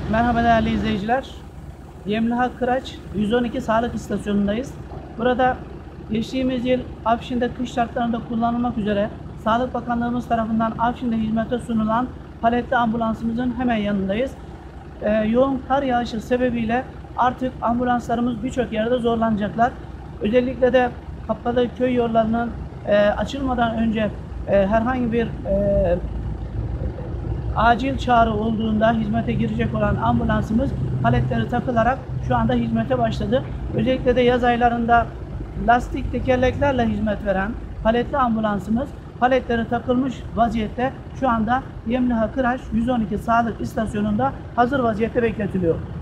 Merhaba değerli izleyiciler. Yemliha Kıraç 112 Sağlık İstasyonu'ndayız. Burada geçtiğimiz yıl Afşin'de kış şartlarında kullanılmak üzere Sağlık Bakanlığımız tarafından Afşin'de hizmete sunulan paletli ambulansımızın hemen yanındayız. Yoğun kar yağışı sebebiyle artık ambulanslarımız birçok yerde zorlanacaklar. Özellikle de kapalı köy yollarının açılmadan önce herhangi bir acil çağrı olduğunda hizmete girecek olan ambulansımız paletleri takılarak şu anda hizmete başladı. Özellikle de yaz aylarında lastik tekerleklerle hizmet veren paletli ambulansımız paletleri takılmış vaziyette şu anda Yemliha Kıraç 112 Sağlık İstasyonu'nda hazır vaziyette bekletiliyor.